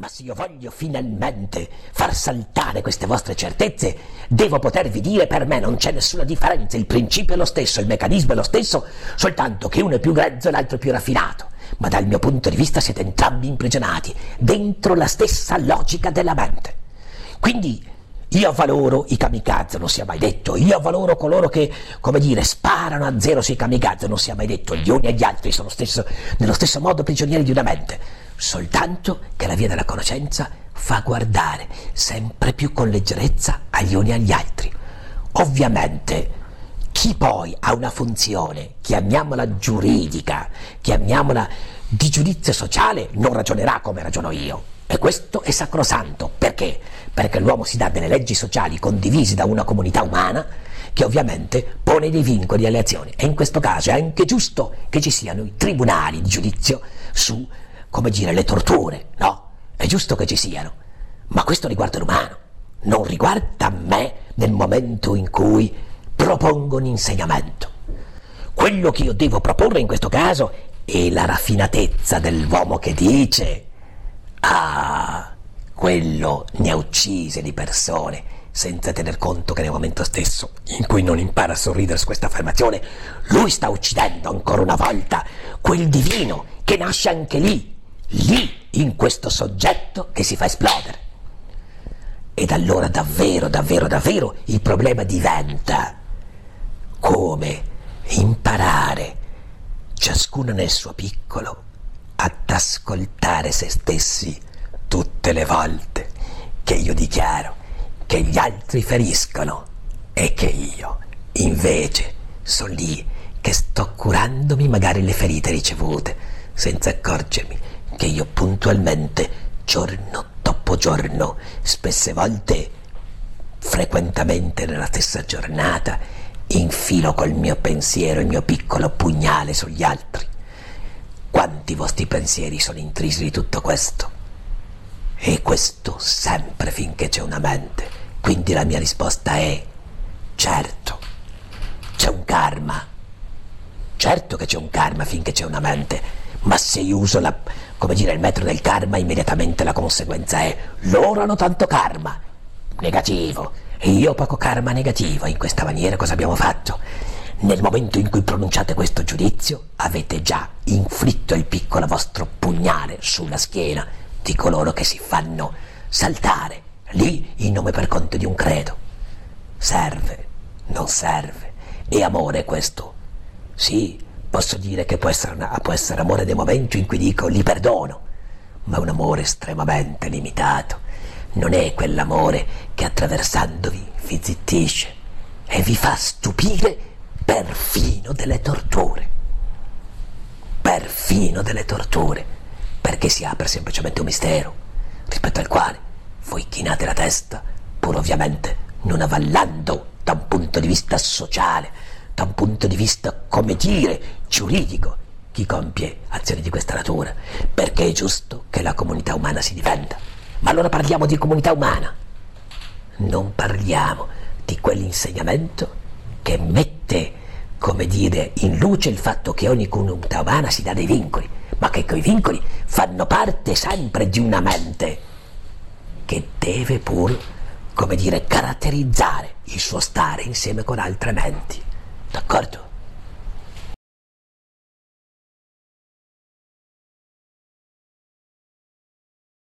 Ma se io voglio finalmente far saltare queste vostre certezze, devo potervi dire: per me non c'è nessuna differenza, il principio è lo stesso, il meccanismo è lo stesso, soltanto che uno è più grezzo e l'altro è più raffinato. Ma dal mio punto di vista siete entrambi imprigionati dentro la stessa logica della mente. Quindi io avvaloro i kamikaze, non sia mai detto. Io avvaloro coloro che, come dire, sparano a zero sui kamikaze, non sia mai detto. Gli uni e gli altri sono nello stesso modo prigionieri di una mente. Soltanto che la via della conoscenza fa guardare sempre più con leggerezza agli uni e agli altri. Ovviamente chi poi ha una funzione, chiamiamola giuridica, chiamiamola di giudizio sociale, non ragionerà come ragiono io. E questo è sacrosanto. Perché? Perché l'uomo si dà delle leggi sociali condivise da una comunità umana che ovviamente pone dei vincoli alle azioni. E in questo caso è anche giusto che ci siano i tribunali di giudizio su, come dire, le torture, no? È giusto che ci siano. Ma questo riguarda l'umano, non riguarda me nel momento in cui propongo un insegnamento. Quello che io devo proporre in questo caso è la raffinatezza dell'uomo che dice: ah, quello ne ha uccise di persone, senza tener conto che nel momento stesso in cui non impara a sorridere su questa affermazione, lui sta uccidendo ancora una volta quel divino che nasce anche lì in questo soggetto che si fa esplodere. Ed allora davvero il problema diventa come imparare, ciascuno nel suo piccolo, ad ascoltare se stessi tutte le volte che io dichiaro che gli altri feriscono e che io invece sono lì che sto curandomi magari le ferite ricevute, senza accorgermi che io puntualmente, giorno dopo giorno, spesse volte frequentemente nella stessa giornata, infilo col mio pensiero il mio piccolo pugnale sugli altri. Quanti vostri pensieri sono intrisi di tutto questo? E questo sempre finché c'è una mente. Quindi la mia risposta è: certo, c'è un karma. Certo che c'è un karma finché c'è una mente, ma se io uso il metro del karma, immediatamente la conseguenza è: loro hanno tanto karma negativo e io poco karma negativo. In questa maniera cosa abbiamo fatto? Nel momento in cui pronunciate questo giudizio, avete già inflitto il piccolo vostro pugnale sulla schiena di coloro che si fanno saltare lì in nome per conto di un credo. Serve, non serve. E amore questo? Sì, posso dire che può essere amore nel momento in cui dico li perdono, ma è un amore estremamente limitato. Non è quell'amore che attraversandovi vi zittisce e vi fa stupire perfino delle torture, perché si apre semplicemente un mistero rispetto al quale voi chinate la testa, pur ovviamente non avallando da un punto di vista sociale, da un punto di vista, come dire, giuridico, chi compie azioni di questa natura, perché è giusto che la comunità umana si difenda. Ma allora parliamo di comunità umana, non parliamo di quell'insegnamento che mette, come dire, in luce il fatto che ogni comunità umana si dà dei vincoli, ma che quei vincoli fanno parte sempre di una mente che deve pur, come dire, caratterizzare il suo stare insieme con altre menti. D'accordo?